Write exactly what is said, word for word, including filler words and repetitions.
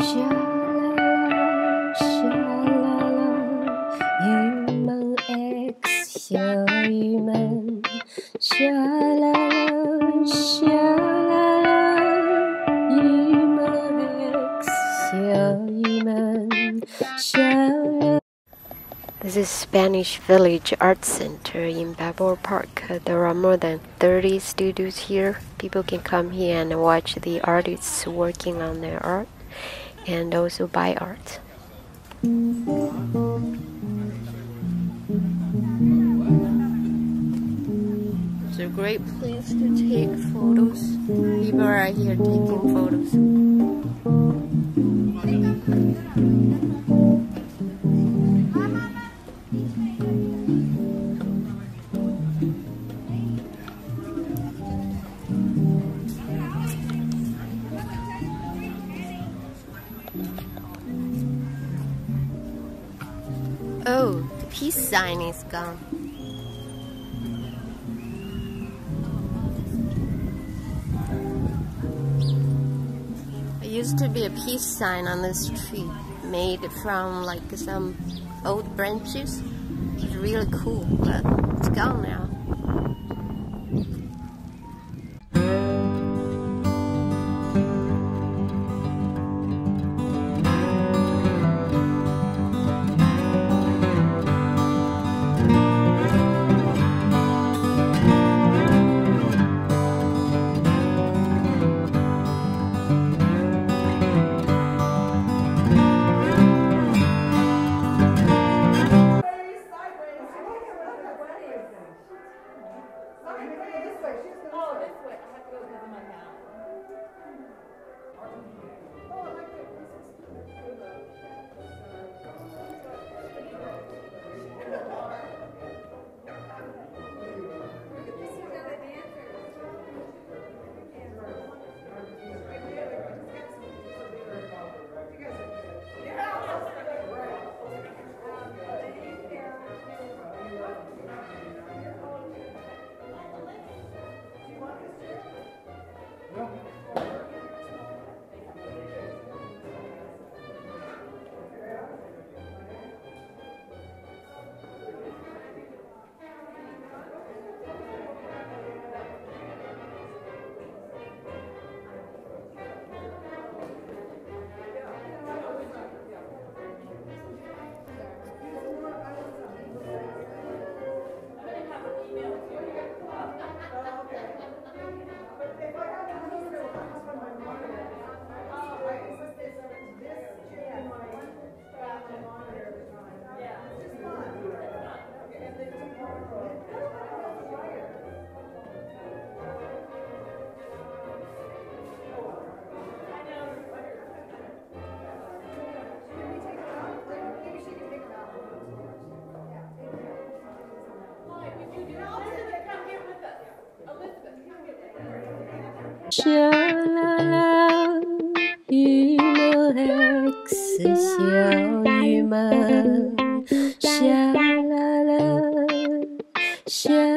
This is Spanish Village Art Center in Balboa Park. There are more than thirty studios here. People can come here and watch the artists working on their art and also buy art. It's a great place to take photos. People are here taking photos. Oh, the peace sign is gone. There used to be a peace sign on this tree made from like some old branches. It's really cool, but it's gone now. 沙啦啦，雨们 X 小雨们，沙啦啦，沙。